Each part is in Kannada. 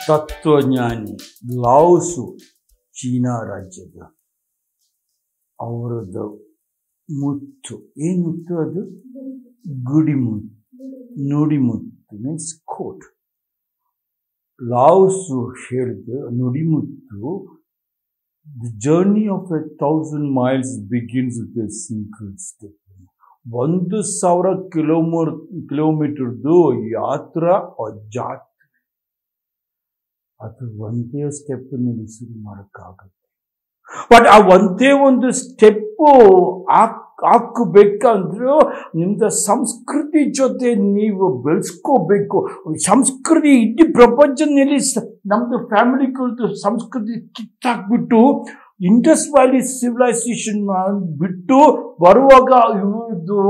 ತತ್ವಜ್ಞಾನಿ ಲಾವ್ ತ್ಸು ಚೀನಾ ರಾಜ್ಯದ ಅವರದ್ದು ಮುತ್ತು ಏನು ಮುತ್ತು ಅದು ಗುಡಿಮುತ್ತು ನುಡಿಮುತ್ತು ಮೀನ್ಸ್ ಕೋಟ್. ಲಾವ್ ತ್ಸು ಹೇಳಿದ ನುಡಿಮುತ್ತು, the journey of 1,000 miles begins with a single step. 1,000 ಕಿಲೋಮೀಟರ್ದು ಯಾತ್ರಾ ಜಾತ್ರೆ ಅದು ಒಂದೇ ಸ್ಟೆಪ್ ನಲ್ಲಿ ಶುರು ಮಾಡೋಕ್ಕಾಗುತ್ತೆ. ಬಟ್ ಆ ಒಂದೇ ಒಂದು ಸ್ಟೆಪ್ಪು ಹಾಕಬೇಕಂದ್ರೂ ನಿಮ್ದು ಸಂಸ್ಕೃತಿ ಜೊತೆ ನೀವು ಬೆಳೆಸ್ಕೋಬೇಕು. ಸಂಸ್ಕೃತಿ ಇಡೀ ಪ್ರಪಂಚದಲ್ಲಿ ನಮ್ದು ಫ್ಯಾಮಿಲಿಗಳದ್ದು ಸಂಸ್ಕೃತಿ ಕಿತ್ತಾಕ್ಬಿಟ್ಟು ಇಂಡಸ್ ವ್ಯಾಲಿ ಸಿವಿಲೈಸೇಷನ್ ಬಿಟ್ಟು ಬರುವಾಗ ಇವ್ರದ್ದು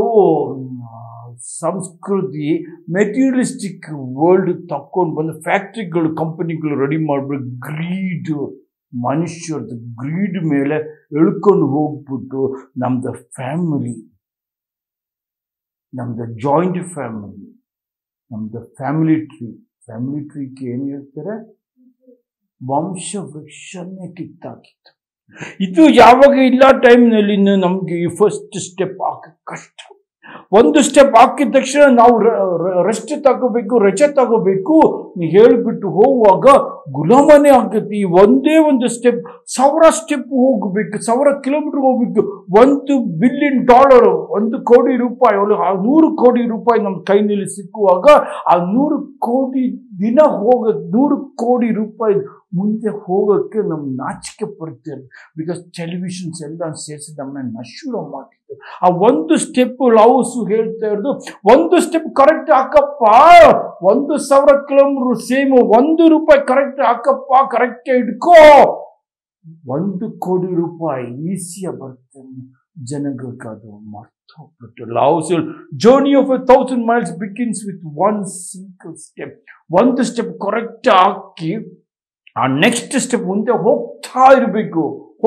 ಸಂಸ್ಕೃತಿ ಮೆಟೀರಿಯಲಿಸ್ಟಿಕ್ ವರ್ಲ್ಡ್ ತಕ್ಕೊಂಡು ಬಂದು ಫ್ಯಾಕ್ಟ್ರಿಗಳು ಕಂಪನಿಗಳು ರೆಡಿ ಮಾಡ್ಬೇಕು. ಗ್ರೀಡ್ ಮನುಷ್ಯರದ್ದು ಗ್ರೀಡ್ ಮೇಲೆ ಎಳ್ಕೊಂಡು ಹೋಗ್ಬಿಟ್ಟು ನಮ್ದು ಫ್ಯಾಮಿಲಿ, ನಮ್ದು ಜಾಯಿಂಟ್ ಫ್ಯಾಮಿಲಿ, ನಮ್ದು ಫ್ಯಾಮಿಲಿ ಟ್ರೀಗೆ ಏನು ಹೇಳ್ತಾರೆ, ವಂಶ ವೃಕ್ಷನೇ ಕಿತ್ತಾಕಿತ್ತು. ಇದು ಯಾವಾಗ ಇಲ್ಲ ಟೈಮ್ನಲ್ಲಿ ನಮ್ಗೆ ಈ ಫಸ್ಟ್ ಸ್ಟೆಪ್ ಹಾಕಕ್ಕೆ ಕಷ್ಟ. ಒಂದು ಸ್ಟೆಪ್ ಹಾಕಿದ ತಕ್ಷಣ ನಾವು ರೆಸ್ಟ್ ತಗೋಬೇಕು, ರಜೆ ತಗೋಬೇಕು ಹೇಳ್ಬಿಟ್ಟು ಹೋಗುವಾಗ ಗುಲಾಮನೇ ಆಗುತ್ತೆ. ಈ ಒಂದೇ ಒಂದು ಸ್ಟೆಪ್ 1,000 ಸ್ಟೆಪ್ ಹೋಗ್ಬೇಕು, 1,000 ಕಿಲೋಮೀಟರ್ ಹೋಗ್ಬೇಕು. $1 ಬಿಲಿಯನ್, 1 ಕೋಟಿ ರೂಪಾಯಿ, 100 ಕೋಟಿ ರೂಪಾಯಿ ನಮ್ಮ ಕೈನಲ್ಲಿ ಸಿಕ್ಕುವಾಗ ಆ 100 ಕೋಟಿ ದಿನ 100 ಕೋಟಿ ರೂಪಾಯಿ ಮುಂದೆ ಹೋಗೋಕ್ಕೆ ನಮ್ಗೆ ನಾಚಿಕೆ ಪಡ್ತಾರೆ. ಬಿಕಾಸ್ ಟೆಲಿವಿಷನ್ಸ್ ಎಲ್ಲ ಸೇರಿಸಿ ನಮ್ಮನ್ನ ನಶೂರ ಮಾಡ್ತಿತ್ತು. ಆ ಒಂದು ಸ್ಟೆಪ್ ಲಾವ್ ತ್ಸು ಹೇಳ್ತಾ ಇರೋದು, ಒಂದು ಸ್ಟೆಪ್ ಕರೆಕ್ಟ್ ಹಾಕಪ್ಪ, 1,000 ಕಿಲೋಮೀಟರ್ ಸೇಮ್, $1 ಕರೆಕ್ಟ್ ಹಾಕಪ್ಪ, ಕರೆಕ್ಟ್ ಇಟ್ಕೋ, 1 ಕೋಟಿ ರೂಪಾಯಿ ಈಸಿಯಾಗಿ ಬರ್ತೇನೆ. ಜನಗದು ಮರ್ತು ಹೋಗ್ಬಿಟ್ಟು Lao Tzu journey of 1,000 miles begins with one single step. ಒಂದು ಸ್ಟೆಪ್ ಕರೆಕ್ಟ್ ಹಾಕಿ ಆ ನೆಕ್ಸ್ಟ್ ಸ್ಟೆಪ್ ಮುಂದೆ ಹೋಗ್ತಾ ಇರಬೇಕು.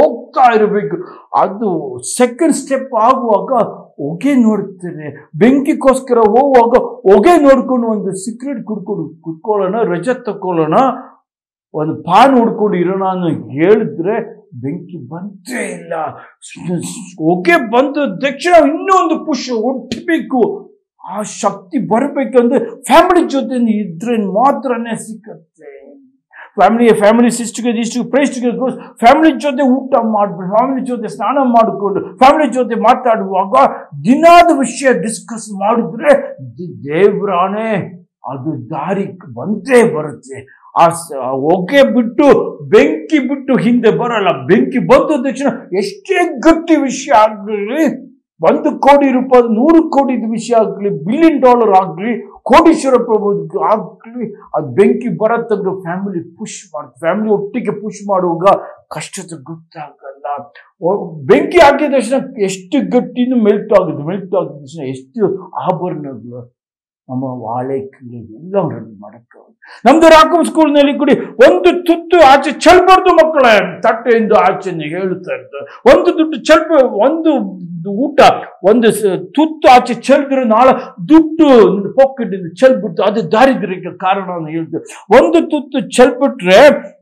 ಅದು ಸೆಕೆಂಡ್ ಸ್ಟೆಪ್ ಆಗುವಾಗ ಹೊಗೆ ನೋಡ್ತೇನೆ. ಬೆಂಕಿಗೋಸ್ಕರ ಹೋಗುವಾಗ ಹೊಗೆ ನೋಡ್ಕೊಂಡು ಒಂದು ಸಿಗರೇಟ್ ಕುತ್ಕೊಳ್ಳೋಣ, ರಜೆ ತಕೊಳ್ಳೋಣ, ಒಂದು ಪಾನ್ ಹೊಡ್ಕೊಂಡು ಇರೋಣ ಅನ್ನೋ ಹೇಳಿದ್ರೆ ಬೆಂಕಿ ಬಂತೇ ಇಲ್ಲ. ಹೊಗೆ ಬಂದ ತಕ್ಷಣ ಇನ್ನೊಂದು ಪುಷ್ ಒಟ್ಟಬೇಕು. ಆ ಶಕ್ತಿ ಬರಬೇಕಂದ್ರೆ ಫ್ಯಾಮಿಲಿ ಜೊತೆ ಇದ್ರೆ ಮಾತ್ರನೇ ಸಿಕ್ಕತ್ತೆ. ಫ್ಯಾಮಿಲಿ ಇಷ್ಟು ಪ್ರೈಸ್ ಫ್ಯಾಮಿಲಿ ಜೊತೆ ಊಟ ಮಾಡ್ಬಿಟ್ಟು, ಫ್ಯಾಮಿಲಿ ಜೊತೆ ಸ್ನಾನ ಮಾಡಿಕೊಂಡು, ಫ್ಯಾಮಿಲಿ ಜೊತೆ ಮಾತಾಡುವಾಗ ದಿನಾದ ವಿಷಯ ಡಿಸ್ಕಸ್ ಮಾಡಿದ್ರೆ ದೇವ್ರಾಣೆ ಅದು ದಾರಿ ಬಂದೇ ಬರುತ್ತೆ. ಆ ಹೊಗೆ ಬಿಟ್ಟು ಬೆಂಕಿ ಬಿಟ್ಟು ಹಿಂದೆ ಬರಲ್ಲ. ಬೆಂಕಿ ಬಂದ ತಕ್ಷಣ ಎಷ್ಟೇ ಗಟ್ಟಿ ವಿಷಯ ಆಗಲಿ, 1 ಕೋಟಿ ರೂಪಾಯಿ, 100 ಕೋಟಿ ವಿಷಯ ಆಗಲಿ, $1 ಬಿಲಿಯನ್ ಆಗಲಿ, ಕೋಟೀಶ್ವರ ಪ್ರಭು ಆಗಲಿ, ಅದು ಬೆಂಕಿ ಬರತ್ತಂದ್ರೆ ಫ್ಯಾಮಿಲಿ ಪುಷ್ ಮಾಡ್ತಾರೆ. ಫ್ಯಾಮಿಲಿ ಒಟ್ಟಿಗೆ ಪುಷ್ ಮಾಡುವಾಗ ಕಷ್ಟದ ಗೊತ್ತಾಗಲ್ಲ. ಬೆಂಕಿ ಹಾಕಿದ ತಕ್ಷಣ ಎಷ್ಟು ಗಟ್ಟಿನೂ ಮೆಲ್ಟ್ ಆಗಿದ ತಕ್ಷಣ ಎಷ್ಟು ಆಭರಣಗಳು ನಮ್ಮ ವಾಳೆ ಕಿಳಿ ಎಲ್ಲ ರೆಡಿ ಮಾಡಕ್ಕೆ. ನಮ್ದು ರಾಕುಮ್ ಸ್ಕೂಲ್ನಲ್ಲಿ ಕೂಡಿ ಒಂದು ತುತ್ತು ಆಚೆ ಚೆಲ್ಬಾರ್ದು ಮಕ್ಕಳ ತಟ್ಟೆಯಿಂದ ಆಚೆ ಹೇಳ್ತಾ ಇರ್ತಾರೆ. ಒಂದು ದುಡ್ಡು ಒಂದು ಊಟ ಒಂದು ತುತ್ತು ಆಚೆ ಚೆಲ್ದ್ರೆ ನಾಳೆ ದುಡ್ಡು ಪಾಕೆಟ್ ಇಂದ ಚೆಲ್ಬಿಡ್ತು. ಅದು ದಾರಿದ್ರ್ಯಕ್ಕೆ ಕಾರಣ ಅಂತ ಹೇಳ್ತಾರೆ. ಒಂದು ತುತ್ತು ಚೆಲ್ಬಿಟ್ರೆ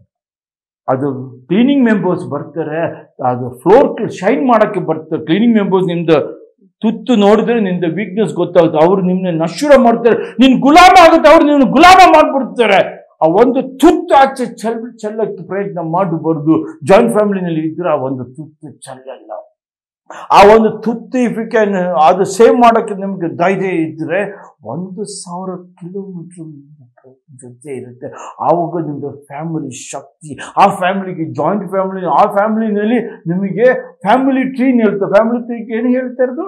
ಅದು ಕ್ಲೀನಿಂಗ್ ಮೆಂಬರ್ಸ್ ಬರ್ತಾರೆ, ಅದು ಫ್ಲೋರ್ ಶೈನ್ ಮಾಡಕ್ಕೆ ಬರ್ತಾರೆ. ಕ್ಲೀನಿಂಗ್ ಮೆಂಬರ್ಸ್ ನಿಮ್ದು ತುತ್ತು ನೋಡಿದ್ರೆ ನಿಂದ ವೀಕ್ನೆಸ್ ಗೊತ್ತಾಗುತ್ತೆ. ಅವ್ರು ನಿಮ್ನ ನಶೂರ ಮಾಡ್ತಾರೆ, ನಿನ್ ಗುಲಾಮ ಆಗುತ್ತೆ, ಅವ್ರು ನಿನ್ನ ಗುಲಾಮ ಮಾಡ್ಬಿಡ್ತಾರೆ. ಆ ಒಂದು ತುತ್ತು ಆಚೆ ಚೆಲ್ಲಕ್ಕೆ ಪ್ರಯತ್ನ ಮಾಡಬಾರ್ದು. ಜಾಯಿಂಟ್ ಫ್ಯಾಮಿಲಿನಲ್ಲಿ ಇದ್ರೆ ಆ ಒಂದು ತುತ್ತು ಚೆಲ್ಲಲ್ಲ. ಆ ಒಂದು ತುತ್ತು ಇಫ್ ಯು ಕ್ಯಾನ್ ಅದು ಸೇವ್ ಮಾಡಕ್ಕೆ ನಿಮ್ಗೆ ಧೈರ್ಯ ಇದ್ರೆ 1,000 ಕಿಲೋಮೀಟರ್ ಜೊತೆ ಇರುತ್ತೆ. ಆವಾಗ ನಿಮ್ದು ಫ್ಯಾಮಿಲಿ ಶಕ್ತಿ, ಆ ಫ್ಯಾಮಿಲಿಗೆ ಜಾಯಿಂಟ್ ಫ್ಯಾಮಿಲಿ, ಆ ಫ್ಯಾಮಿಲಿನಲ್ಲಿ ನಿಮಗೆ ಫ್ಯಾಮಿಲಿ ಟ್ರೀನ್ ಹೇಳ್ತಾರೆ. ಫ್ಯಾಮಿಲಿ ಟ್ರೀಗೆ ಏನು ಹೇಳ್ತಾ ಇರೋದು,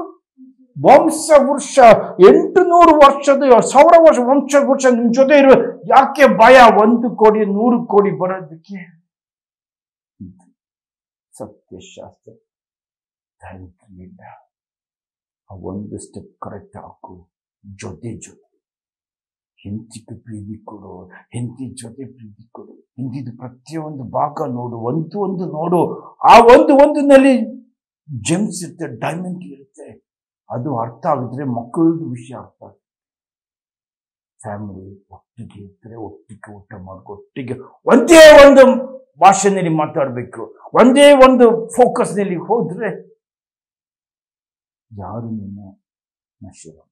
ವಂಶ ವೃಕ್ಷ, 800 ವರ್ಷದ 1,000 ವರ್ಷ ವಂಶ ವೃಕ್ಷ ನಿಮ್ ಜೊತೆ ಇರುವ. ಯಾಕೆ ಭಯ 1 ಕೋಟಿ 100 ಕೋಟಿ ಬರೋದಕ್ಕೆ? ಸತ್ಯಶಾಸ್ತ್ರ ಧೈರ್ಯವಿಲ್ಲ. ಆ ಒಂದು ಸ್ಟೆಪ್ ಕರೆಕ್ಟ್ ಹಾಕು. ಜೊತೆ ಹೆಂಡತಿಗೆ ಪ್ರೀತಿ ಕೊಡು, ಹೆಂಡತಿ ಜೊತೆ ಪ್ರೀತಿ ಕೊಡು. ಹಿಂದಿದ್ದು ಪ್ರತಿಯೊಂದು ಭಾಗ ನೋಡು, ಒಂದು ನೋಡು. ಆ ಒಂದಿನಲ್ಲಿ ಜೆಮ್ಸ್ ಇರುತ್ತೆ, ಡೈಮಂಡ್ ಇರುತ್ತೆ. ಅದು ಅರ್ಥ ಆಗಿದ್ರೆ ಮಕ್ಕಳದ್ದು ವಿಷಯ ಅರ್ಥ ಆಗುತ್ತೆ. ಫ್ಯಾಮಿಲಿ ಒಟ್ಟಿಗೆ ಇದ್ರೆ ಒಟ್ಟಿಗೆ ಊಟ ಮಾಡ್ಕೊ, ಒಟ್ಟಿಗೆ ಒಂದೇ ಒಂದು ಭಾಷೆನಲ್ಲಿ ಮಾತಾಡಬೇಕು, ಒಂದೇ ಒಂದು ಫೋಕಸ್ನಲ್ಲಿ ಹೋದ್ರೆ ಯಾರು ನಿನ್ನ ನಶ್ವರ